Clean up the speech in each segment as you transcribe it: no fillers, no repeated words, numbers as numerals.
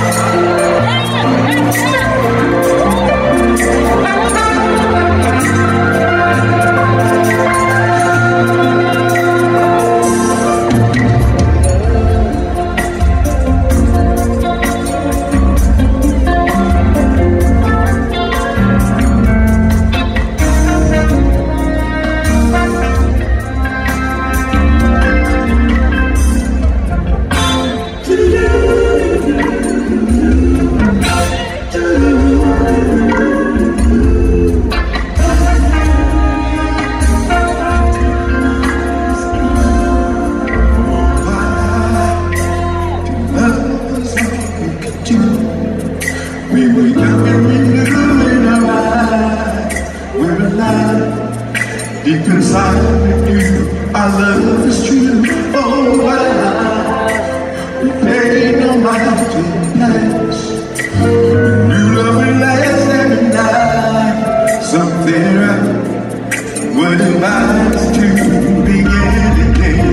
We were young and we knew in our eyes we're alive. Deep inside we knew our love is true. Oh, why we paid no mind to the past. We knew love would last every night. Something right would invite us to begin again.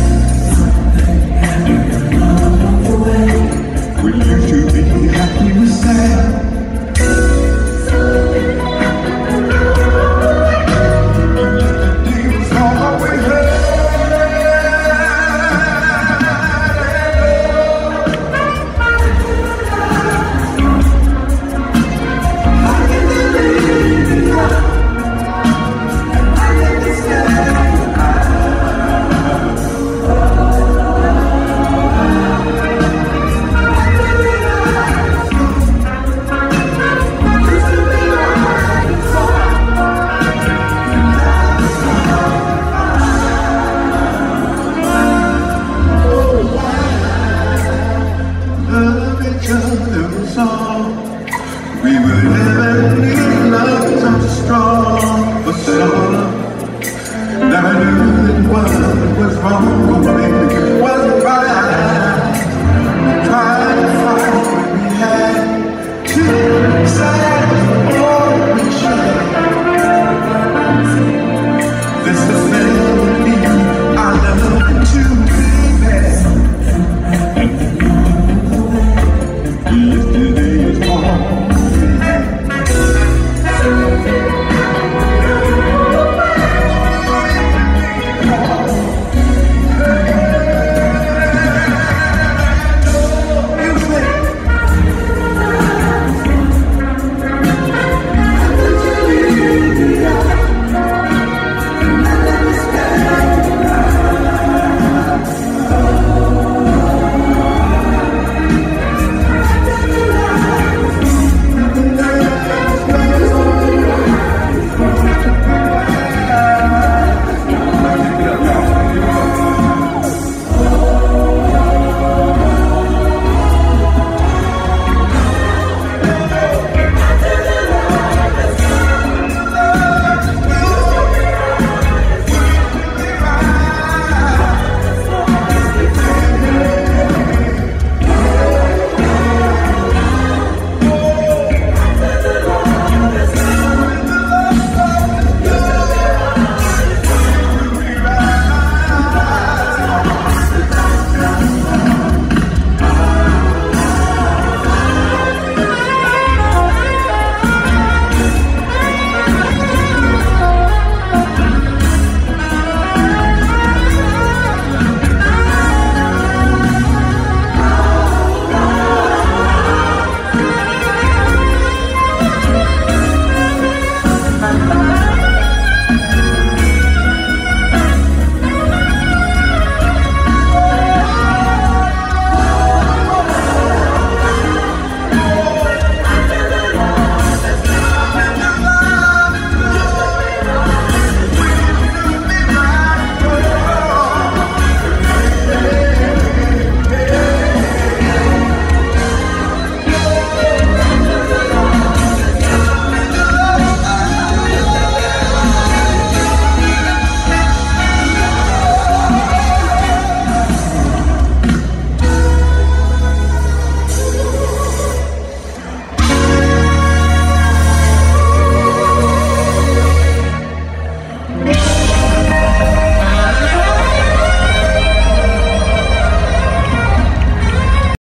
We used to be happy with sad. We were never need love so strong, but so now I knew